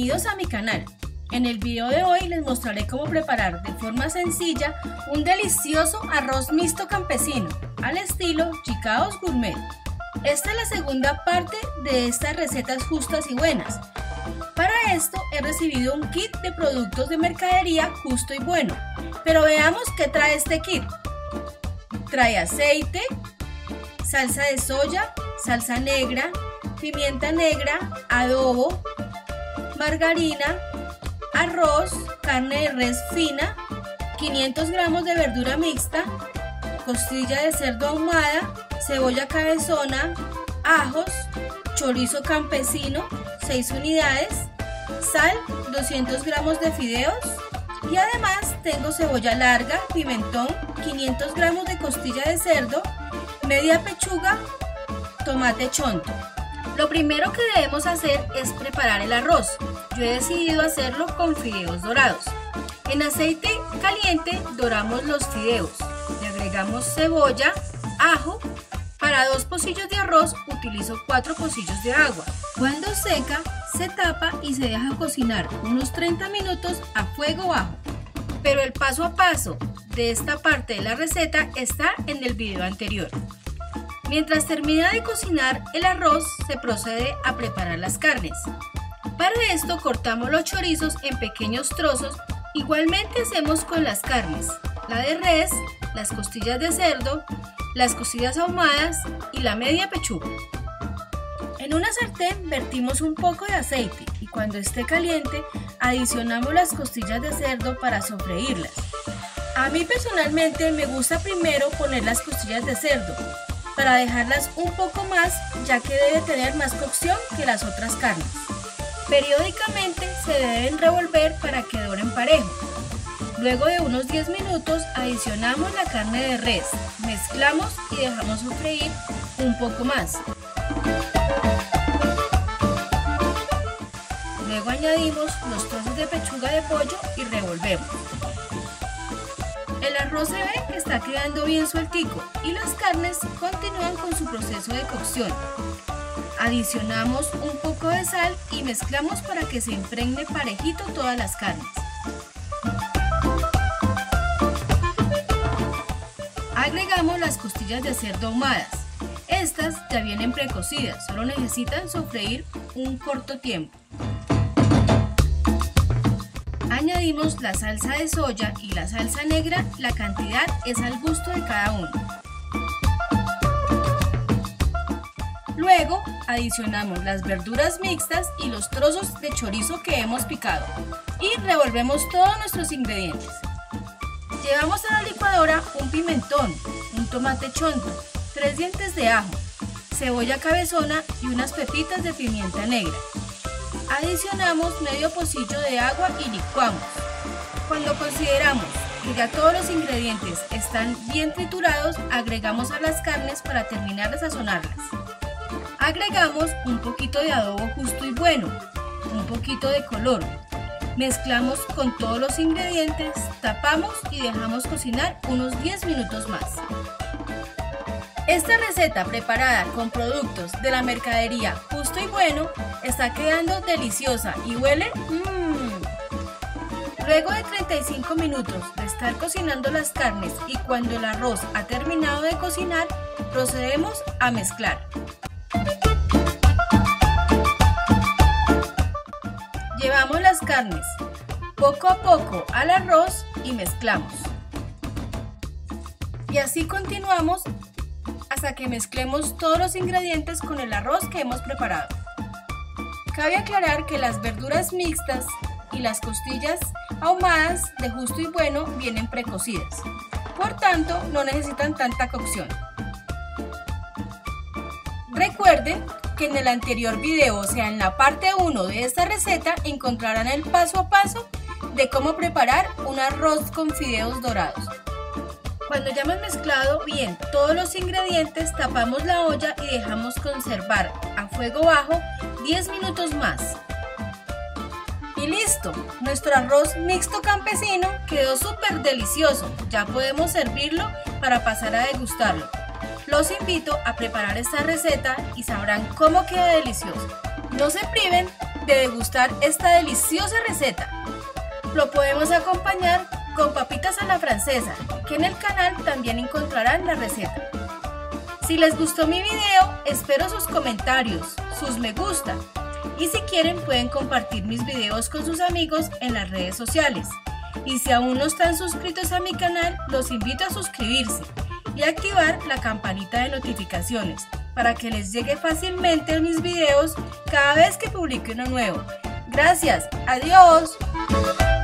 Bienvenidos a mi canal. En el video de hoy les mostraré cómo preparar de forma sencilla un delicioso arroz mixto campesino al estilo Chicaos Gourmet. Esta es la segunda parte de estas recetas justas y buenas. Para esto he recibido un kit de productos de mercadería justo y bueno, pero veamos qué trae este kit. Trae aceite, salsa de soya, salsa negra, pimienta negra, adobo, margarina, arroz, carne de res fina, 500 gramos de verdura mixta, costilla de cerdo ahumada, cebolla cabezona, ajos, chorizo campesino, 6 unidades, sal, 200 gramos de fideos y además tengo cebolla larga, pimentón, 500 gramos de costilla de cerdo, media pechuga, tomate chonto. Lo primero que debemos hacer es preparar el arroz. Yo he decidido hacerlo con fideos dorados. En aceite caliente doramos los fideos. Le agregamos cebolla, ajo. Para 2 pocillos de arroz utilizo 4 pocillos de agua. Cuando seca, se tapa y se deja cocinar unos 30 minutos a fuego bajo. Pero el paso a paso de esta parte de la receta está en el video anterior. Mientras termina de cocinar el arroz, se procede a preparar las carnes. Para esto cortamos los chorizos en pequeños trozos. Igualmente hacemos con las carnes, la de res, las costillas de cerdo, las costillas ahumadas y la media pechuga. En una sartén vertimos un poco de aceite y cuando esté caliente adicionamos las costillas de cerdo para sofreírlas. A mí personalmente me gusta primero poner las costillas de cerdo para dejarlas un poco más, ya que debe tener más cocción que las otras carnes. Periódicamente se deben revolver para que doren parejo. Luego de unos 10 minutos adicionamos la carne de res, mezclamos y dejamos sofreír un poco más. Luego añadimos los trozos de pechuga de pollo y revolvemos. El arroz se ve que está quedando bien sueltico y las carnes continúan con su proceso de cocción. Adicionamos un poco de sal y mezclamos para que se impregne parejito todas las carnes. Agregamos las costillas de cerdo ahumadas. Estas ya vienen precocidas, solo necesitan sofreír un corto tiempo. Añadimos la salsa de soya y la salsa negra, la cantidad es al gusto de cada uno. Luego adicionamos las verduras mixtas y los trozos de chorizo que hemos picado y revolvemos todos nuestros ingredientes. Llevamos a la licuadora un pimentón, un tomate chonto, 3 dientes de ajo, cebolla cabezona y unas pepitas de pimienta negra. Adicionamos medio pocillo de agua y licuamos. Cuando consideramos que ya todos los ingredientes están bien triturados, agregamos a las carnes para terminar de sazonarlas. Agregamos un poquito de adobo justo y bueno, un poquito de color. Mezclamos con todos los ingredientes, tapamos y dejamos cocinar unos 10 minutos más. Esta receta preparada con productos de la mercadería justo y bueno está quedando deliciosa y huele Luego de 35 minutos de estar cocinando las carnes y cuando el arroz ha terminado de cocinar, procedemos a mezclar. Llevamos las carnes poco a poco al arroz y mezclamos. Y así continuamos hasta que mezclemos todos los ingredientes con el arroz que hemos preparado. Cabe aclarar que las verduras mixtas y las costillas ahumadas de justo y bueno vienen precocidas, por tanto no necesitan tanta cocción. Recuerden que en el anterior video, o sea en la parte 1 de esta receta, encontrarán el paso a paso de cómo preparar un arroz con fideos dorados. Cuando ya hemos mezclado bien todos los ingredientes, tapamos la olla y dejamos conservar a fuego bajo 10 minutos más. Y listo, nuestro arroz mixto campesino quedó súper delicioso. Ya podemos servirlo para pasar a degustarlo. Los invito a preparar esta receta y sabrán cómo queda delicioso. No se priven de degustar esta deliciosa receta. Lo podemos acompañar con papitas a la francesa, que en el canal también encontrarán la receta. Si les gustó mi video, espero sus comentarios, sus me gusta, y si quieren pueden compartir mis videos con sus amigos en las redes sociales. Y si aún no están suscritos a mi canal, los invito a suscribirse y activar la campanita de notificaciones para que les llegue fácilmente mis videos cada vez que publique uno nuevo. Gracias, adiós.